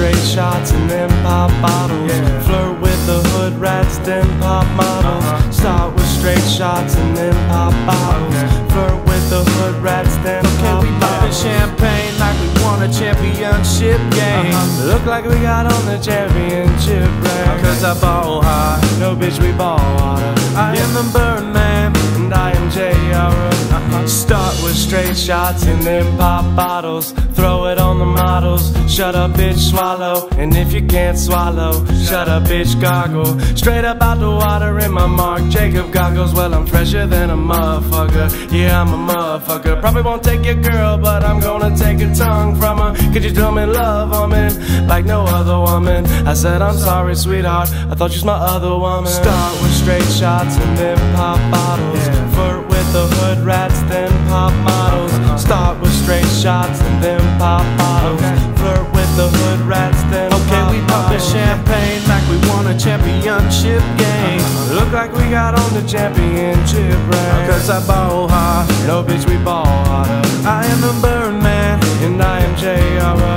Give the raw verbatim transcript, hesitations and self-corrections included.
straight shots and then pop bottles. Yeah. Flirt with the hood rats, then pop models. Uh-huh. Start with straight shots and then pop bottles. Okay. Flirt with the hood rats, then okay, pop we bottles. Champagne like we won a championship game. Uh-huh. Look like we got on the championship ring. Cause I ball hard. No bitch, we ball harder. I am the Birdman and I am J R. Uh-huh. Start with straight shots and then pop bottles. Throw it on the models. Shut up, bitch, swallow. And if you can't swallow, shut up, bitch, gargle. Straight up out the water in my Marc Jacob goggles. Well, I'm fresher than a motherfucker. Yeah, I'm a motherfucker. Probably won't take your girl, but I'm gonna take her tongue from her. Could you tell me love, woman, like no other woman? I said, I'm sorry, sweetheart, I thought you was my other woman. Start with straight shots and then pop bottles. Yeah. Flirt with the hood rats, then pop models. Start with straight shots and then pop bottles. Okay. Flirt with the hood rats, then okay, pop we poppin' champagne like we won a championship game. Uh-huh. Look like we got on the championship ring. Cause I ball hard. No bitch, we ball harder. I am the Birdman and I am J R.